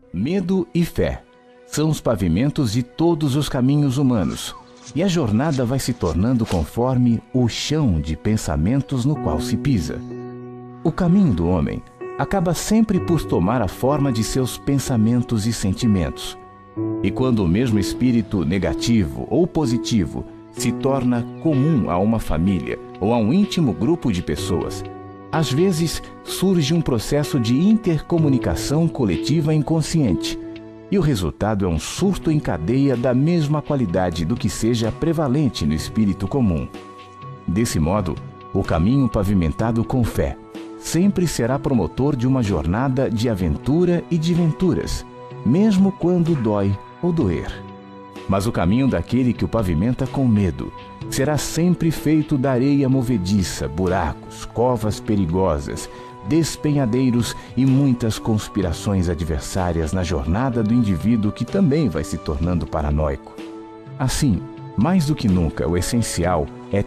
Medo e fé são os pavimentos de todos os caminhos humanos, e a jornada vai se tornando conforme o chão de pensamentos no qual se pisa. O caminho do homem acaba sempre por tomar a forma de seus pensamentos e sentimentos. E quando o mesmo espírito negativo ou positivo se torna comum a uma família ou a um íntimo grupo de pessoas, às vezes surge um processo de intercomunicação coletiva inconsciente, e o resultado é um surto em cadeia da mesma qualidade do que seja prevalente no espírito comum. Desse modo, o caminho pavimentado com fé sempre será promotor de uma jornada de aventura e de venturas, mesmo quando dói ou doer. Mas o caminho daquele que o pavimenta com medo será sempre feito da areia movediça, buracos, covas perigosas, despenhadeiros e muitas conspirações adversárias na jornada do indivíduo que também vai se tornando paranoico. Assim, mais do que nunca, o essencial é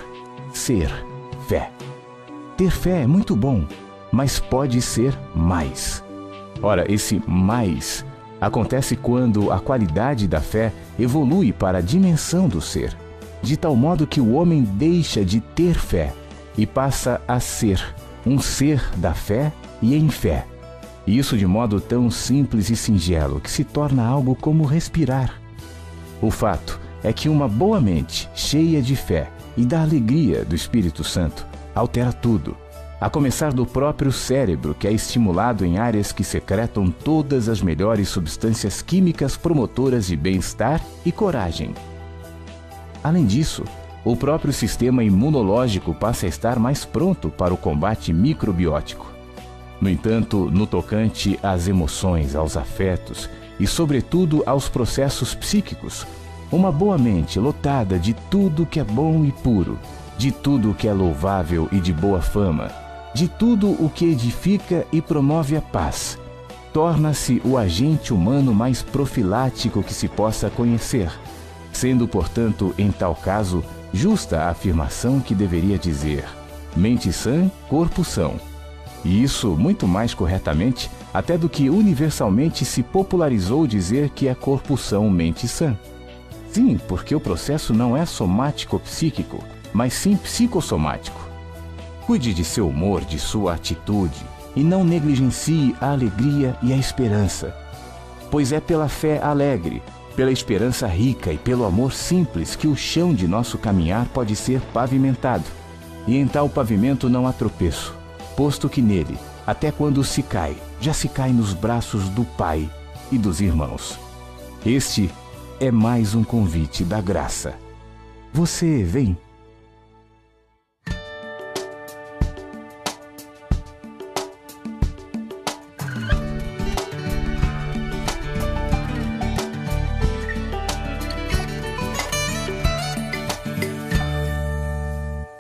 ser fé. Ter fé é muito bom, mas pode ser mais. Ora, esse mais acontece quando a qualidade da fé evolui para a dimensão do ser, de tal modo que o homem deixa de ter fé e passa a ser um ser da fé e em fé. E isso de modo tão simples e singelo que se torna algo como respirar. O fato é que uma boa mente cheia de fé e da alegria do Espírito Santo altera tudo, a começar do próprio cérebro, que é estimulado em áreas que secretam todas as melhores substâncias químicas promotoras de bem-estar e coragem. Além disso, o próprio sistema imunológico passa a estar mais pronto para o combate microbiótico. No entanto, no tocante às emoções, aos afetos e, sobretudo, aos processos psíquicos, uma boa mente lotada de tudo que é bom e puro, de tudo que é louvável e de boa fama, de tudo o que edifica e promove a paz, torna-se o agente humano mais profilático que se possa conhecer, sendo, portanto, em tal caso, justa a afirmação que deveria dizer: mente sã, corpo são. E isso muito mais corretamente até do que universalmente se popularizou dizer que é corpo são, mente sã. Sim, porque o processo não é somático-psíquico, mas sim psicossomático. Cuide de seu humor, de sua atitude, e não negligencie a alegria e a esperança, pois é pela fé alegre, pela esperança rica e pelo amor simples que o chão de nosso caminhar pode ser pavimentado, e em tal pavimento não há tropeço, posto que nele, até quando se cai, já se cai nos braços do Pai e dos irmãos. Este é mais um convite da graça. Você vem?